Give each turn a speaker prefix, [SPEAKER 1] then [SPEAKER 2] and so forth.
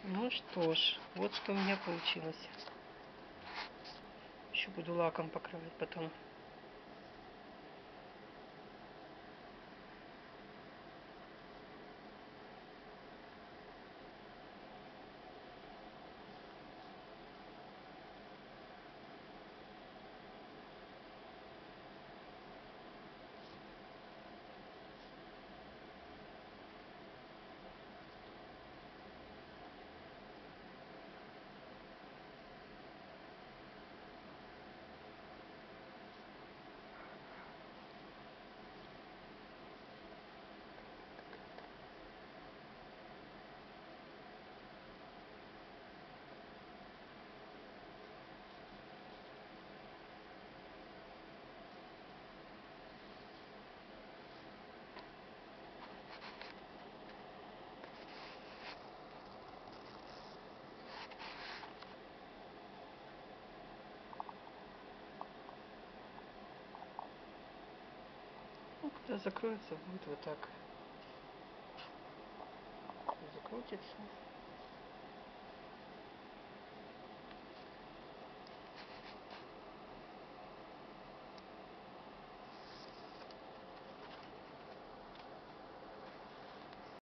[SPEAKER 1] Ну что ж, вот что у меня получилось. Еще буду лаком покрывать потом. Когда закроется, будет вот так. Закрутится.